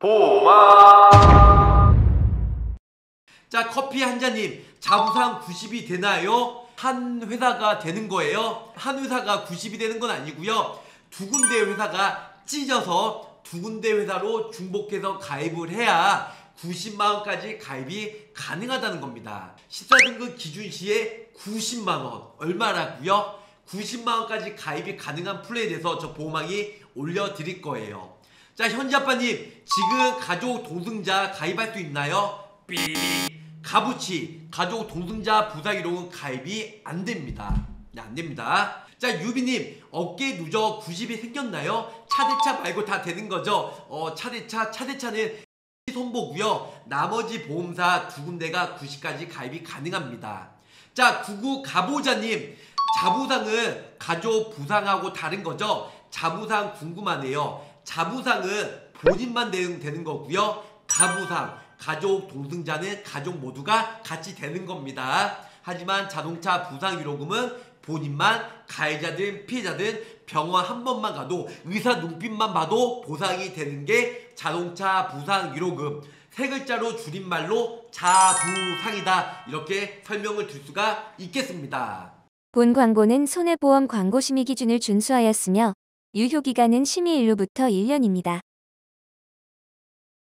보마. 자, 커피 한 잔님, 자부상 90이 되나요? 한 회사가 되는 거예요. 한 회사가 90이 되는 건 아니고요. 두 군데 회사가 찢어서 두 군데 회사로 중복해서 가입을 해야 90만원까지 가입이 가능하다는 겁니다. 14등급 기준 시에 90만원 얼마라고요? 90만원까지 가입이 가능한 플랜에 대해서 저 보호망이 올려드릴 거예요. 자, 현지 아빠님, 지금 가족 동승자 가입할 수 있나요? 삐. 가부치, 가족 동승자 부사기록은 가입이 안 됩니다. 네, 안 됩니다. 자, 유비님, 어깨 누적 90이 생겼나요? 차대차 말고 다 되는 거죠? 차대차는 선보고요. 나머지 보험사 두 군데가 90까지 가입이 가능합니다. 자, 99 가보자님, 자부상은 가족 부상하고 다른 거죠? 자부상 궁금하네요. 자부상은 본인만 되는 거고요. 가부상, 가족 동승자는 가족 모두가 같이 되는 겁니다. 하지만 자동차 부상위로금은 본인만, 가해자든 피해자든 병원 한 번만 가도 의사 눈빛만 봐도 보상이 되는 게 자동차 부상위로금. 세 글자로 줄임말로 자부상이다, 이렇게 설명을 드릴 수가 있겠습니다. 본 광고는 손해보험 광고심의 기준을 준수하였으며 유효기간은 심의일로부터 1년입니다.